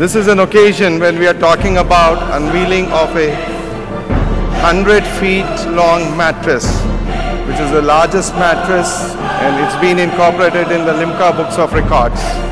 This is an occasion when we are talking about unveiling of a 100 feet long mattress, which is the largest mattress, and it's been incorporated in the Limca Books of Records.